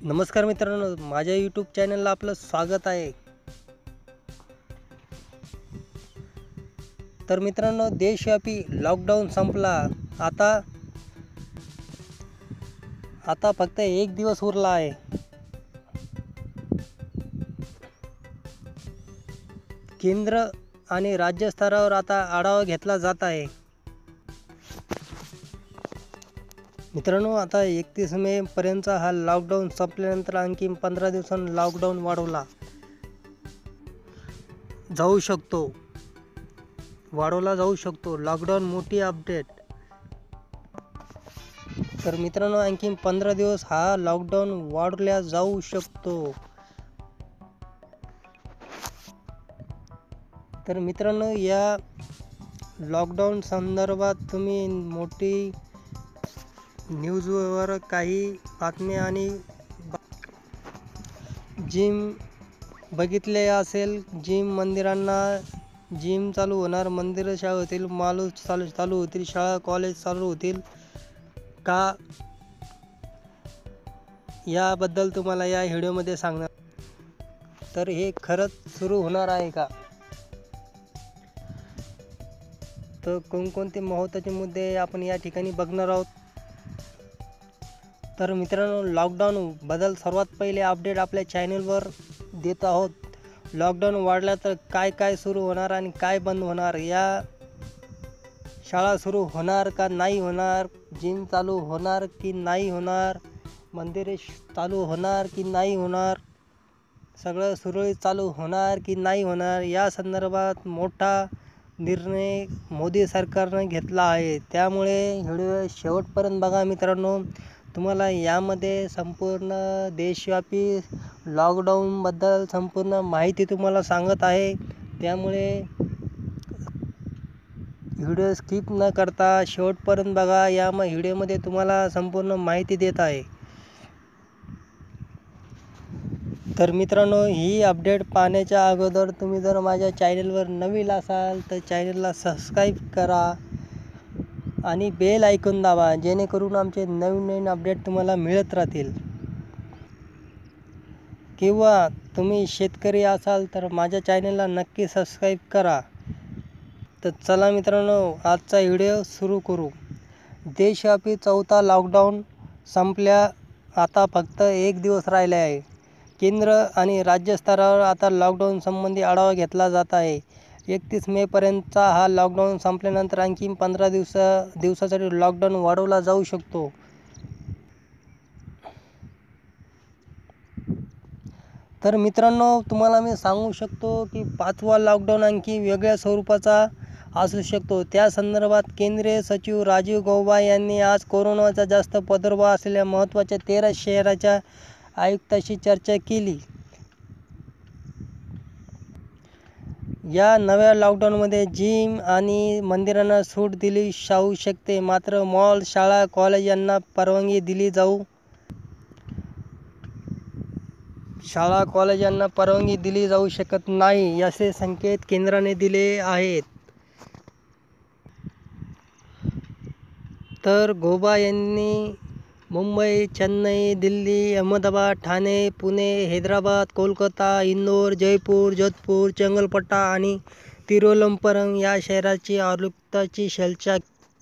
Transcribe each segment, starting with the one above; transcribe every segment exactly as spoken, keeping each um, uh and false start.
नमस्कार मित्रांनो, माझ्या यूट्यूब चॅनलला आपलं स्वागत आहे. तर मित्रांनो, देशव्यापी लॉकडाऊन संपला. आता आता फक्त एक दिवस उरला आहे. केंद्र आणि राज्य स्तरावर आता आढावा घेतला जात आहे. मित्रांनो, आता एकतीस मे पर्यंतचा हा लॉकडाऊन संपल्यानंतर आणखी पंधरा दिवसांनी लॉकडाऊन वाढवला जाऊ शकतो वाढवला जाऊ शकतो लॉकडाऊन मोठी अपडेट. तर मित्रांनो, आणखी पंधरा दिवस हा लॉकडाऊन वाढवला जाऊ शकतो. तर मित्रांनो, या लॉकडाऊन संदर्भात तुम्ही मोठी न्यूजवर काही बातम्या आणि जिम बघितले असेल. जिम मंदिरांना जिम चालू होणार, मंदिरं शाळा होतील, मालू चालू चालू होतील, शाळा कॉलेज चालू होतील का, याबद्दल तुम्हाला या व्हिडिओमध्ये सांगणार. तर हे खरंच सुरू होणार आहे का? तर कोणकोणते महत्त्वाचे मुद्दे आपण या ठिकाणी बघणार आहोत. तर मित्रांनो, लॉकडाऊन बद्दल सर्वात पहिले अपडेट आपल्या चॅनलवर देत आहोत. लॉकडाऊन वाढला तर काय काय सुरू होणार आणि काय बंद होणार, या शाळा सुरू होणार का नाही होणार, जिम चालू होणार की नाही होणार, मंदिरे चालू होणार की नाही होणार, सगळं सुरळीत चालू होणार की नाही होणार, या संदर्भात मोठा निर्णय मोदी सरकारनं घेतला आहे. त्यामुळे व्हिडिओ शेवटपर्यंत बघा मित्रांनो. तुम्हाला यामध्ये संपूर्ण देशव्यापी लॉकडाऊनबद्दल संपूर्ण माहिती तुम्हाला सांगत आहे. त्यामुळे व्हिडिओ स्किप न करता शेवटपर्यंत बघा. या व्हिडिओमध्ये तुम्हाला संपूर्ण माहिती देत आहे. तर मित्रांनो, ही अपडेट पाहण्याच्या अगोदर तुम्ही जर माझ्या चॅनलवर नवीन असाल तर चॅनलला सबस्क्राईब करा आणि बेल आयकॉन दाबा, जेणेकरून आमचे नवीन नवीन अपडेट तुम्हाला मिळत राहतील. किंवा तुम्ही शेतकरी असाल तर माझ्या चॅनलला नक्की सबस्क्राईब करा. तर चला मित्रांनो, आजचा व्हिडिओ सुरू करू. देशव्यापी चौथा लॉकडाऊन संपल्या. आता फक्त एक दिवस राहिले आहे. केंद्र आणि राज्य स्तरावर आता लॉकडाऊन संबंधी आढावा घेतला जात आहे. एकतीस मे पर्यंतचा हा लॉकडाऊन संपल्यानंतर आणखी पंधरा दिवसा दिवसासाठी लॉकडाऊन वाढवला जाऊ शकतो. तर मित्रांनो, तुम्हाला मी सांगू शकतो की पाचवा लॉकडाऊन आणखी वेगळ्या स्वरूपाचा असू शकतो. त्या संदर्भात केंद्रीय सचिव राजीव गौबा यांनी आज कोरोनाचा जास्त प्रादुर्भाव असलेल्या महत्त्वाच्या तेरा शहराच्या आयुक्तांशी चर्चा केली. या नव्या लॉकडाऊनमध्ये जिम आणि मंदिरांना सूट दिली जाऊ शकते, मात्र मॉल, शाळा, कॉलेज यांना परवानगी दिली जाऊ शाळा कॉलेज यांना परवानगी दिली जाऊ शकत नाही, असे संकेत केंद्राने दिले आहेत. तर गौबा यांनी मुंबई, चेन्नई, दिल्ली, अहमदाबाद, ठाणे, पुणे, हैदराबाद, कोलकाता, इंदोर, जयपूर, जोधपूर, चेंगलपट्टा आणि तिरुवनंतपुरम या शहराची आयुक्तांची चर्चा.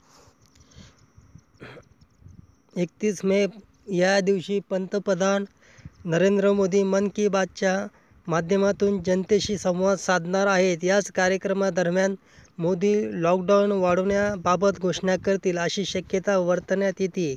एकतीस मे या दिवशी पंतप्रधान नरेंद्र मोदी मन की बातच्या माध्यमातून जनतेशी संवाद साधणार आहेत. याच कार्यक्रमादरम्यान मोदी लॉकडाऊन वाढवण्याबाबत घोषणा करतील, अशी शक्यता वर्तवण्यात येते.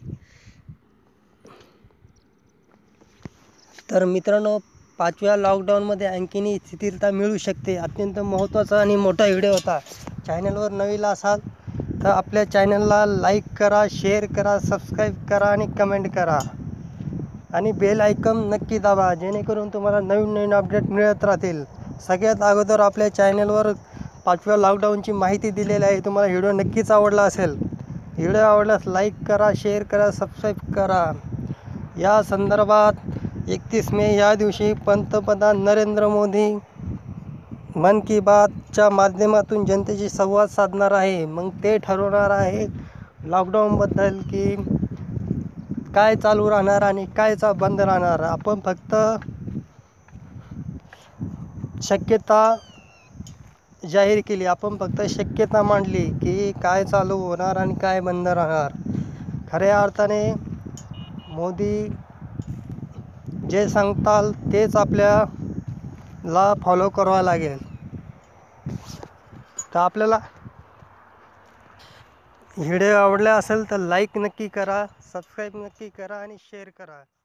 तर मित्रांनो, पाचव्या लॉकडाऊनमध्ये आणखीन स्थिरता मिळू शकते. अत्यंत महत्त्वाचा आणि मोठा व्हिडिओ होता. चॅनलवर नवीन असाल तर आपल्या चॅनलला लाईक करा, शेअर करा, सबस्क्राईब करा आणि कमेंट करा आणि बेल आयकॉन नक्की दाबा, जेणेकरून तुम्हाला नवीन नवीन अपडेट मिळत राहतील. सगळ्यात अगोदर आपल्या चॅनलवर पाचव्या लॉकडाऊनची माहिती दिलेली आहे. तुम्हाला व्हिडिओ नक्कीच आवडला असेल. व्हिडिओ आवडल्यास लाईक करा, शेअर करा, सबस्क्राईब करा. या संदर्भात एकतीस मे या दिवशी पंतप्रधान नरेंद्र मोदी मन की बातच्या माध्यमातून जनतेशी संवाद साधणार आहे. मग ते ठरवणार आहे लॉकडाऊनबद्दल की काय चालू राहणार आणि कायचा बंद राहणार, आपण फक्त शक्यता जाहीर केली, आपण फक्त शक्यता मांडली की काय चालू होणार आणि काय बंद राहणार. खऱ्या अर्थाने मोदी जे सांगताल तेच आपल्याला फॉलो करावं लागेल. तर आपल्याला व्हिडिओ आवडला असेल तर लाईक नक्की करा, सबस्क्राईब नक्की करा आणि शेअर करा.